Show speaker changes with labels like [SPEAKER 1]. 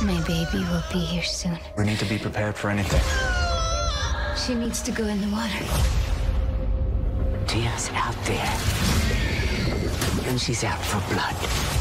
[SPEAKER 1] My baby will be here soon.
[SPEAKER 2] We need to be prepared for anything.
[SPEAKER 1] She needs to go in the water.
[SPEAKER 3] Tia's out there. And she's out for blood.